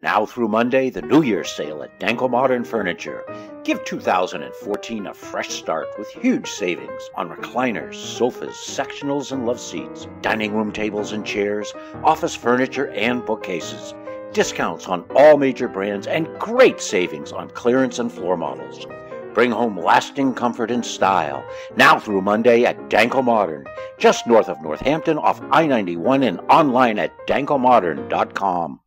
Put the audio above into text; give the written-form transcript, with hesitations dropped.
Now through Monday, the New Year's sale at Danko Modern Furniture. Give 2014 a fresh start with huge savings on recliners, sofas, sectionals, and love seats, dining room tables and chairs, office furniture, and bookcases. Discounts on all major brands and great savings on clearance and floor models. Bring home lasting comfort and style. Now through Monday at Danko Modern, just north of Northampton off I-91 and online at dankomodern.com.